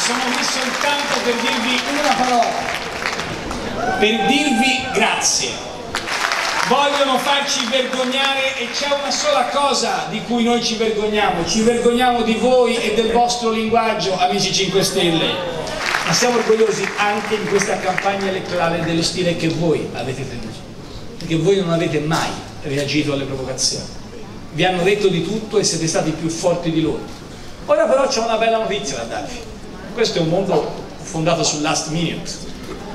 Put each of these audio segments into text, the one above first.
sono qui soltanto per dirvi una parola, per dirvi grazie. Vogliono farci vergognare e c'è una sola cosa di cui noi ci vergogniamo di voi e del vostro linguaggio, amici 5 Stelle, ma siamo orgogliosi anche di questa campagna elettorale dello stile che voi avete tenuto, perché voi non avete mai reagito alle provocazioni, vi hanno detto di tutto e siete stati più forti di loro. Ora però c'è una bella notizia da darvi, questo è un mondo fondato sul last minute.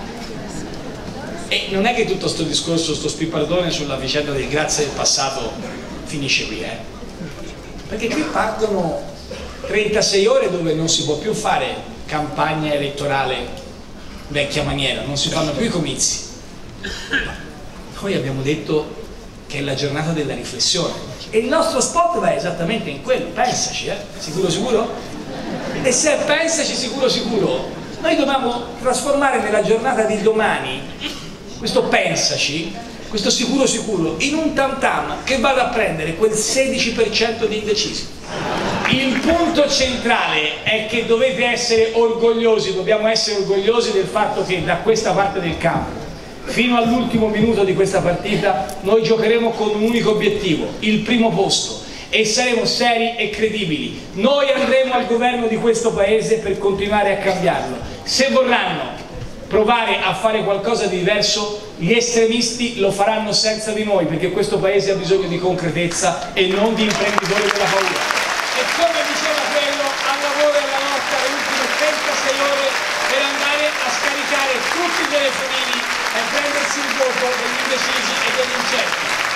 E non è che tutto sto discorso, sto spippardone sulla vicenda del grazie del passato finisce qui, perché qui partono 36 ore dove non si può più fare campagna elettorale vecchia maniera, non si fanno più i comizi. Noi abbiamo detto che è la giornata della riflessione e il nostro spot va esattamente in quello, pensaci, sicuro sicuro? E se è pensaci sicuro sicuro, noi dobbiamo trasformare nella giornata di domani questo pensaci, questo sicuro sicuro, in un tam tam che vada a prendere quel 16% di indecisi. Il punto centrale è che dovete essere orgogliosi, dobbiamo essere orgogliosi del fatto che da questa parte del campo, fino all'ultimo minuto di questa partita, noi giocheremo con un unico obiettivo, il primo posto, e saremo seri e credibili. Noi andremo al governo di questo paese per continuare a cambiarlo. Se vorranno provare a fare qualcosa di diverso, gli estremisti lo faranno senza di noi, perché questo paese ha bisogno di concretezza e non di imprenditori della paura. E come diceva quello, al lavoro e alla lotta le ultime 36 ore per andare a scaricare tutti i telefonini e prendersi il voto degli indecisi e degli incerti.